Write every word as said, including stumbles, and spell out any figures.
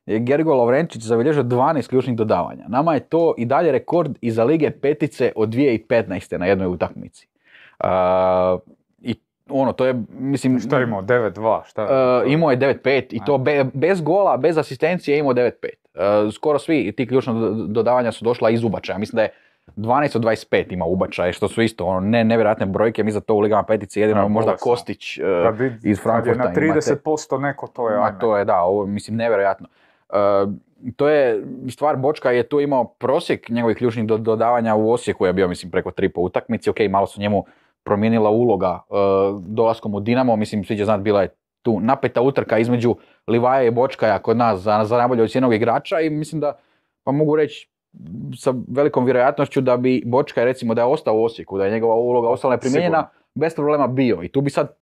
je Gergo Lovrenčić zabilježio dvanaest ključnih dodavanja. Nama je to i dalje rekord iza Lige petice od dvije tisuće petnaeste. na jednoj utakmici. Uh, I ono, to je, mislim... Šta je imao, devet dva? Šta je? Uh, imao je devet pet i to be, bez gola, bez asistencije je imao devet pet. Uh, skoro svi ti ključni dodavanja su došla iz ubačaja. Mislim da je dvanaest od dvadeset pet ima ubačaje, što su isto ono, ne, nevjerojatne brojke. Mi za to u Ligama petice jedino ja, možda bolesno. Kostić uh, iz Frankfurta. Kad je na trideset posto imate, neko, to je ajme. To je, da, ovo, mislim, nevjerojatno. Uh, to je, stvar Bočka je tu imao prosjek njegovih ključnih do, dodavanja u Osijeku je bio, mislim, preko tri po utakmici. Ok, malo su njemu promijenila uloga uh, dolaskom u Dinamo, mislim, svi će znati, bila je tu napeta utrka između Livaja i Bočkaja kod nas za, za najbolje ocijenjenog igrača i mislim da, pa mogu reći sa velikom vjerojatnošću da bi Bočkaj, recimo, da je ostao u Osijeku, da je njegova uloga ostala neprimijenjena, bez problema bio. I tu bi sad